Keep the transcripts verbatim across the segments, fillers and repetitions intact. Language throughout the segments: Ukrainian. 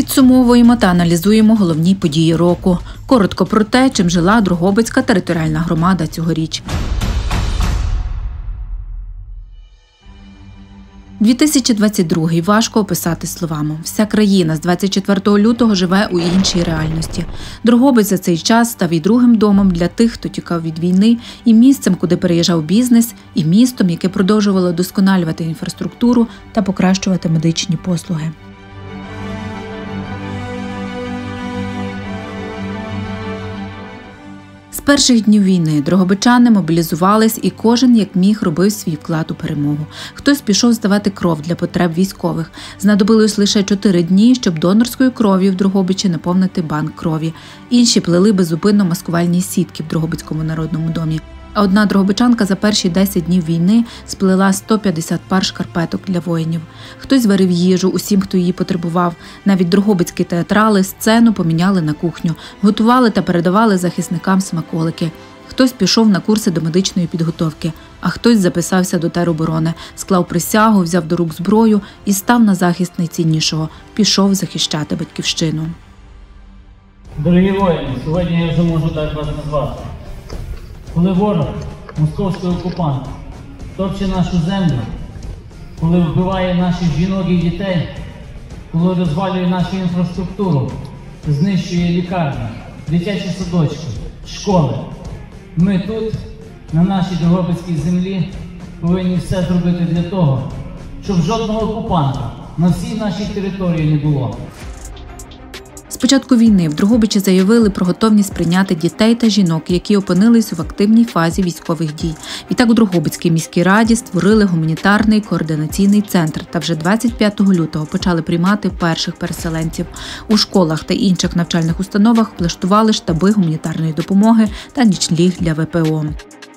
Підсумовуємо та аналізуємо головні події року. Коротко про те, чим жила Дрогобицька територіальна громада цьогоріч. дві тисячі двадцять другий важко описати словами. Вся країна з двадцять четвертого лютого живе у іншій реальності. Дрогобиць за цей час став і другим домом для тих, хто тікав від війни, і місцем, куди переїжджав бізнес, і містом, яке продовжувало вдосконалювати інфраструктуру та покращувати медичні послуги. З перших днів війни дрогобичани мобілізувались, і кожен як міг робив свій вклад у перемогу. Хтось пішов здавати кров для потреб військових. Знадобилось лише чотири дні, щоб донорською кров'ю в Дрогобичі наповнити банк крові. Інші плели беззупинно маскувальні сітки в Дрогобицькому народному домі. А одна дрогобичанка за перші десять днів війни сплела сто п'ятдесят пар шкарпеток для воїнів. Хтось варив їжу усім, хто її потребував. Навіть дрогобицькі театрали сцену поміняли на кухню. Готували та передавали захисникам смаколики. Хтось пішов на курси до медичної підготовки, а хтось записався до тероборони, склав присягу, взяв до рук зброю і став на захист найціннішого – пішов захищати батьківщину. Дорогі воїни, сьогодні я вже можу так вас назвати. Коли ворог, московський окупант, топче нашу землю, коли вбиває наших жінок і дітей, коли розвалює нашу інфраструктуру, знищує лікарні, дитячі садочки, школи, ми тут, на нашій Дрогобицькій землі, повинні все зробити для того, щоб жодного окупанта на всій нашій території не було. З початку війни в Дрогобичі заявили про готовність прийняти дітей та жінок, які опинились в активній фазі військових дій. Відтак у Дрогобицькій міській раді створили гуманітарний координаційний центр та вже двадцять п'ятого лютого почали приймати перших переселенців. У школах та інших навчальних установах влаштували штаби гуманітарної допомоги та нічліг для ве пе о.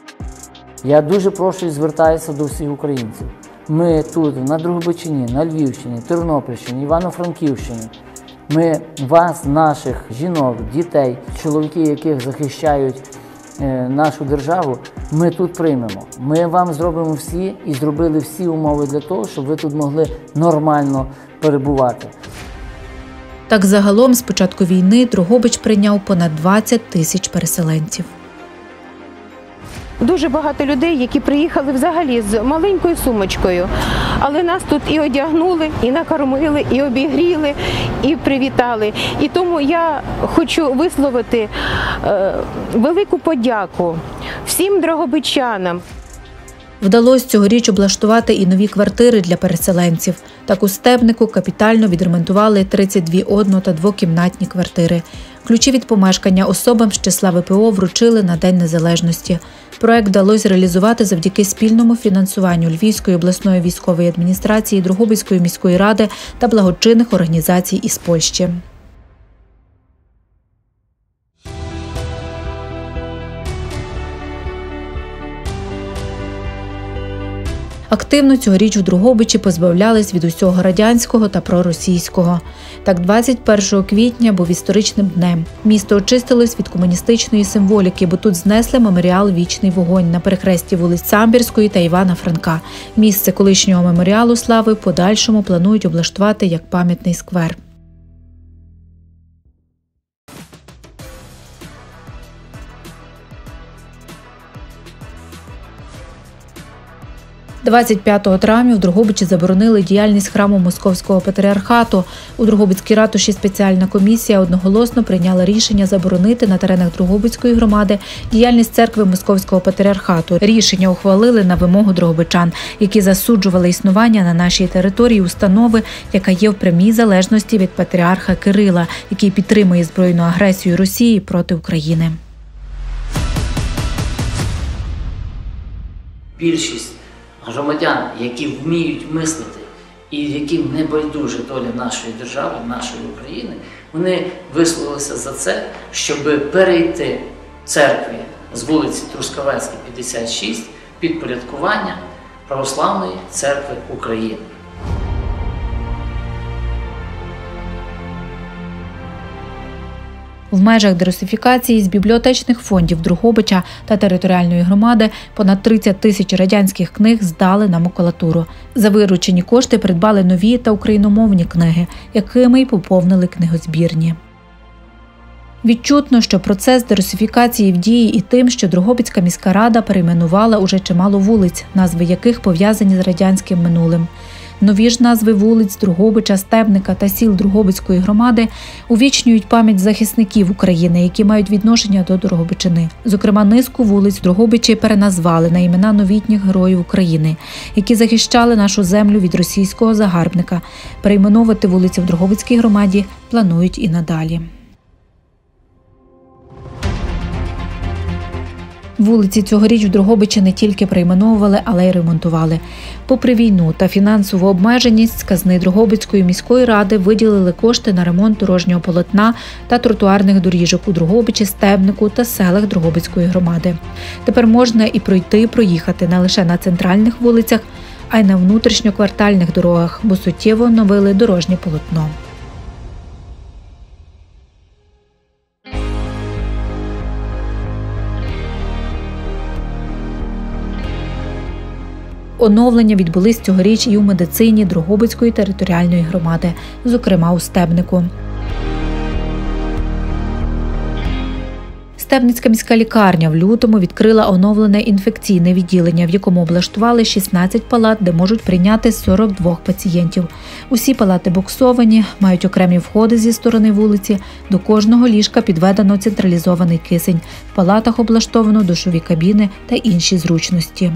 Я дуже прошу і звертаюся до всіх українців. Ми тут, на Дрогобичині, на Львівщині, Тернопільщині, Івано-Франківщині. Ми вас, наших жінок, дітей, чоловіків, яких захищають е, нашу державу, ми тут приймемо. Ми вам зробимо всі і зробили всі умови для того, щоб ви тут могли нормально перебувати. Так загалом з початку війни Дрогобич прийняв понад двадцять тисяч переселенців. Дуже багато людей, які приїхали взагалі з маленькою сумочкою, але нас тут і одягнули, і накормили, і обігріли, і привітали. І тому я хочу висловити е, велику подяку всім дрогобичанам. Вдалося цьогоріч облаштувати і нові квартири для переселенців. Так у Стебнику капітально відремонтували тридцять дві одно- та двокімнатні квартири. Ключі від помешкання особам з числа ве пе о вручили на День Незалежності. Проект вдалося реалізувати завдяки спільному фінансуванню Львівської обласної військової адміністрації, Дрогобицької міської ради та благочинних організацій із Польщі. Активно цьогоріч у Дрогобичі позбавлялись від усього радянського та проросійського. Так, двадцять першого квітня був історичним днем. Місто очистилось від комуністичної символіки, бо тут знесли меморіал «Вічний вогонь» на перехресті вулиць Самбірської та Івана Франка. Місце колишнього меморіалу слави в подальшому планують облаштувати як пам'ятний сквер. двадцять п'ятого травня в Дрогобичі заборонили діяльність храму Московського патріархату. У Дрогобицькій ратуші спеціальна комісія одноголосно прийняла рішення заборонити на теренах Дрогобицької громади діяльність церкви Московського патріархату. Рішення ухвалили на вимогу дрогобичан, які засуджували існування на нашій території установи, яка є в прямій залежності від патріарха Кирила, який підтримує збройну агресію Росії проти України. Більшість громадян, які вміють мислити і яким не байдуже доля нашої держави, нашої України, вони висловилися за це, щоб перейти церкві з вулиці Трускавецькій, п'ятдесят шість, підпорядкування Православної церкви України. В межах дерусифікації з бібліотечних фондів Дрогобича та територіальної громади понад тридцять тисяч радянських книг здали на макулатуру. За виручені кошти придбали нові та україномовні книги, якими й поповнили книгозбірні. Відчутно, що процес дерусифікації в дії і тим, що Дрогобицька міська рада перейменувала уже чимало вулиць, назви яких пов'язані з радянським минулим. Нові ж назви вулиць Дрогобича, Стебника та сіл Дрогобицької громади увічнюють пам'ять захисників України, які мають відношення до Дрогобичини. Зокрема, низку вулиць в Дрогобичі переназвали на імена новітніх героїв України, які захищали нашу землю від російського загарбника. Перейменовувати вулиці в Дрогобицькій громаді планують і надалі. Вулиці цьогоріч в Дрогобичі не тільки перейменовували, але й ремонтували. Попри війну та фінансову обмеженість, з казни Дрогобицької міської ради виділили кошти на ремонт дорожнього полотна та тротуарних доріжок у Дрогобичі, Стебнику та селах Дрогобицької громади. Тепер можна і пройти, і проїхати не лише на центральних вулицях, а й на внутрішньоквартальних дорогах, бо суттєво оновили дорожнє полотно. Оновлення відбулись цьогоріч і у медицині Дрогобицької територіальної громади, зокрема у Стебнику. Стебницька міська лікарня в лютому відкрила оновлене інфекційне відділення, в якому облаштували шістнадцять палат, де можуть прийняти сорок два пацієнтів. Усі палати боксовані, мають окремі входи зі сторони вулиці, до кожного ліжка підведено централізований кисень. В палатах облаштовано душові кабіни та інші зручності.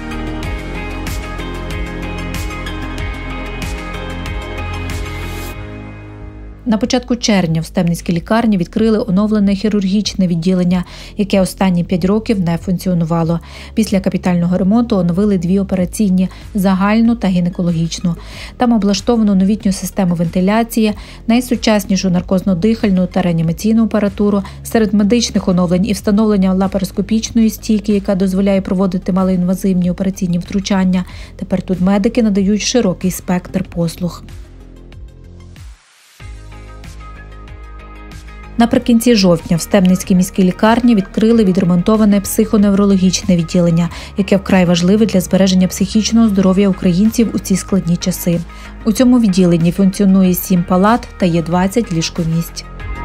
На початку червня в Стебницькій лікарні відкрили оновлене хірургічне відділення, яке останні п'ять років не функціонувало. Після капітального ремонту оновили дві операційні – загальну та гінекологічну. Там облаштовано новітню систему вентиляції, найсучаснішу наркозно-дихальну та реанімаційну апаратуру. Серед медичних оновлень і встановлення лапароскопічної стійки, яка дозволяє проводити малоінвазивні операційні втручання. Тепер тут медики надають широкий спектр послуг. Наприкінці жовтня в Стебницькій міській лікарні відкрили відремонтоване психоневрологічне відділення, яке вкрай важливе для збереження психічного здоров'я українців у ці складні часи. У цьому відділенні функціонує сім палат та є двадцять ліжкомісць.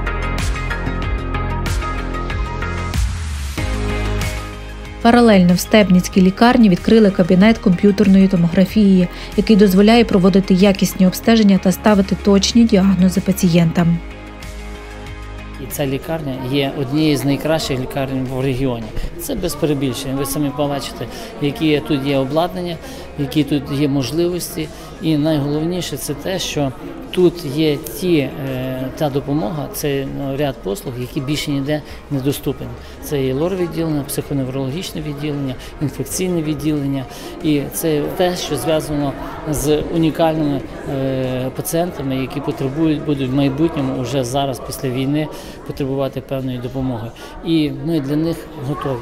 Паралельно в Стебницькій лікарні відкрили кабінет комп'ютерної томографії, який дозволяє проводити якісні обстеження та ставити точні діагнози пацієнтам. І ця лікарня є однією з найкращих лікарень в регіоні. Це без перебільшення. Ви самі побачите, які тут є обладнання, які тут є можливості. І найголовніше – це те, що тут є ті, та допомога, це ряд послуг, які більше ніде не доступні. Це і лор-відділення, психоневрологічне відділення, інфекційне відділення. І це те, що зв'язано з унікальними пацієнтами, які потребують, будуть в майбутньому, вже зараз, після війни, потребувати певної допомоги. І ми для них готові.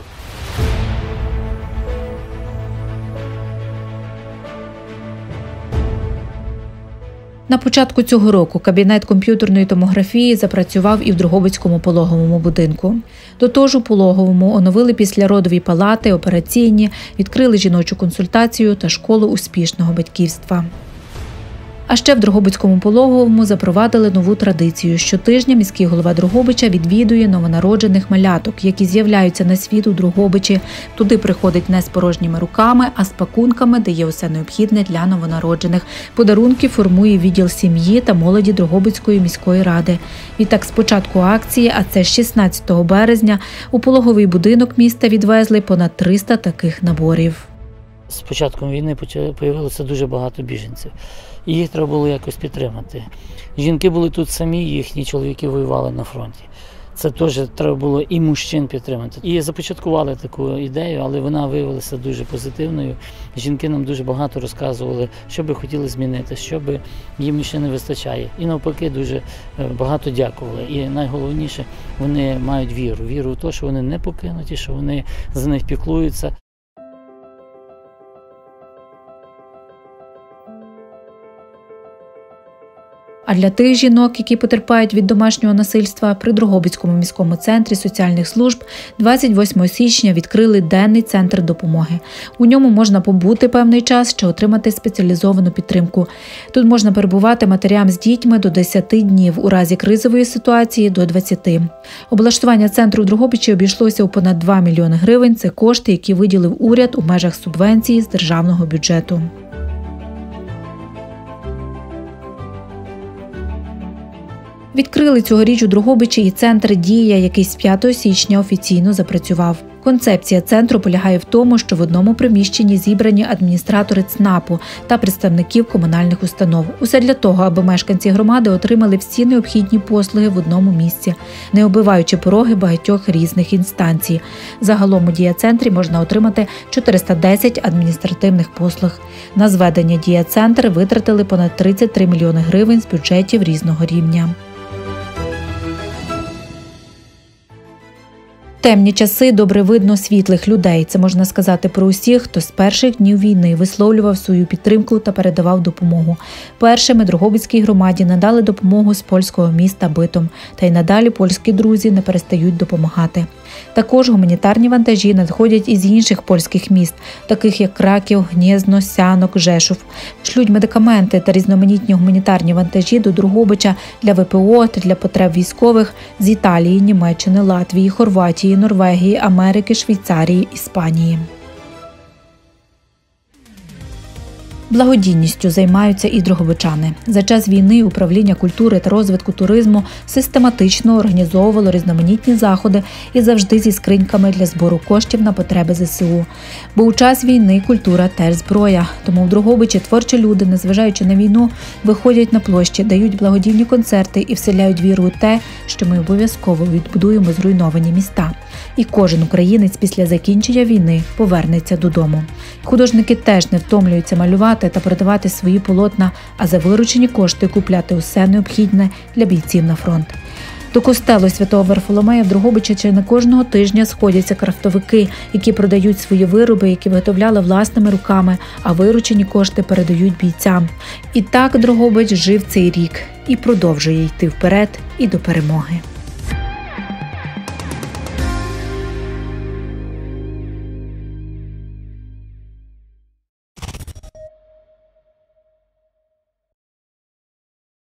На початку цього року кабінет комп'ютерної томографії запрацював і в Дрогобицькому пологовому будинку. До того ж у пологовому оновили післяродові палати, операційні, відкрили жіночу консультацію та школу успішного батьківства. А ще в Дрогобицькому пологовому запровадили нову традицію. Щотижня міський голова Дрогобича відвідує новонароджених маляток, які з'являються на світ у Дрогобичі. Туди приходить не з порожніми руками, а з пакунками, де є усе необхідне для новонароджених. Подарунки формує відділ сім'ї та молоді Дрогобицької міської ради. Відтак з початку акції, а це шістнадцятого березня, у пологовий будинок міста відвезли понад триста таких наборів. З початком війни з'явилося дуже багато біженців. І їх треба було якось підтримати. Жінки були тут самі, їхні чоловіки воювали на фронті. Це теж треба було і мужчин підтримати. І започаткували таку ідею, але вона виявилася дуже позитивною. Жінки нам дуже багато розказували, що би хотіли змінити, що би їм ще не вистачає. І навпаки дуже багато дякували. І найголовніше, вони мають віру. Віру в те, що вони не покинуті, що вони за них піклуються. А А для тих жінок, які потерпають від домашнього насильства, при Дрогобицькому міському центрі соціальних служб двадцять восьмого січня відкрили денний центр допомоги. У ньому можна побути певний час чи отримати спеціалізовану підтримку. Тут можна перебувати матерям з дітьми до десяти днів, у разі кризової ситуації – до двадцяти. Облаштування центру в Дрогобичі обійшлося у понад два мільйони гривень. Це кошти, які виділив уряд у межах субвенції з державного бюджету. Відкрили цьогоріч у Дрогобичі і центр «Дія», який з п'ятого січня офіційно запрацював. Концепція центру полягає в тому, що в одному приміщенні зібрані адміністратори ЦНАПу та представників комунальних установ. Усе для того, аби мешканці громади отримали всі необхідні послуги в одному місці, не оббиваючи пороги багатьох різних інстанцій. Загалом у «Дія-центрі» можна отримати чотириста десять адміністративних послуг. На зведення «Дія-центр» витратили понад тридцять три мільйони гривень з бюджетів різного рівня. Темні часи добре видно світлих людей. Це можна сказати про усіх, хто з перших днів війни висловлював свою підтримку та передавав допомогу. Першими Дрогобицькій громаді надали допомогу з польського міста Битом. Та й надалі польські друзі не перестають допомагати. Також гуманітарні вантажі надходять із інших польських міст, таких як Краків, Гнєзно, Сянок, Жешув. Шлють медикаменти та різноманітні гуманітарні вантажі до Дрогобича для ве пе о та для потреб військових з Італії, Німеччини, Латвії, Хорватії, Норвегії, Америки, Швейцарії, Іспанії. Благодійністю займаються і дрогобичани. За час війни управління культури та розвитку туризму систематично організовувало різноманітні заходи і завжди зі скриньками для збору коштів на потреби зе се у. Бо у час війни культура теж зброя. Тому в Дрогобичі творчі люди, незважаючи на війну, виходять на площі, дають благодійні концерти і вселяють віру у те, що ми обов'язково відбудуємо зруйновані міста. І кожен українець після закінчення війни повернеться додому. Художники теж не втомлюються малювати та продавати свої полотна, а за виручені кошти купляти усе необхідне для бійців на фронт. До костелу Святого Варфоломея в Дрогобичі чи не кожного тижня сходяться крафтовики, які продають свої вироби, які виготовляли власними руками, а виручені кошти передають бійцям. І так Дрогобич жив цей рік і продовжує йти вперед і до перемоги.